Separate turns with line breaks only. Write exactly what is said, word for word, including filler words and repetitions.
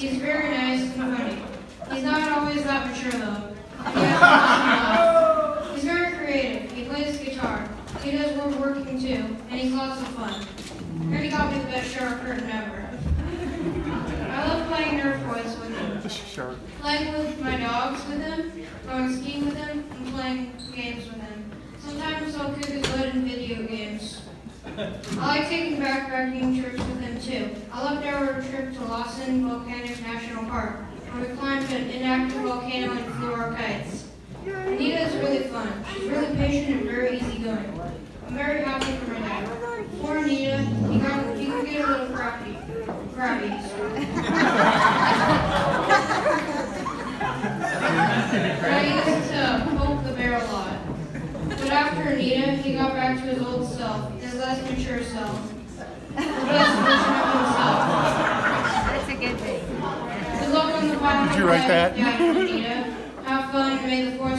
He's very nice and funny. He's not always that mature though. He has a He's very creative. He plays guitar. He does woodworking too, and he's lots of fun. And he got me the best shower curtain ever. I love playing Nerf toys with him.
Sure.
Playing with my dogs with him, going skiing with him, and playing games with him. Sometimes I'll kick his butt in video games. I like taking backpacking trips with him too. I loved our trip to Lawson Volcanic National Park, where we climbed an inactive volcano and flew our kites. Anita is really fun. She's really patient and very easygoing. I'm very happy for my dad. Poor Anita, he, got, he could get a little crabby. Crabby. I used to poke the bear a lot. But after Anita, he got back to his old self, his less mature self. The best version of himself.
That's a good thing.
Good luck on the podcast.
Did you write that?
Dad and Anita. Have fun and may the fourth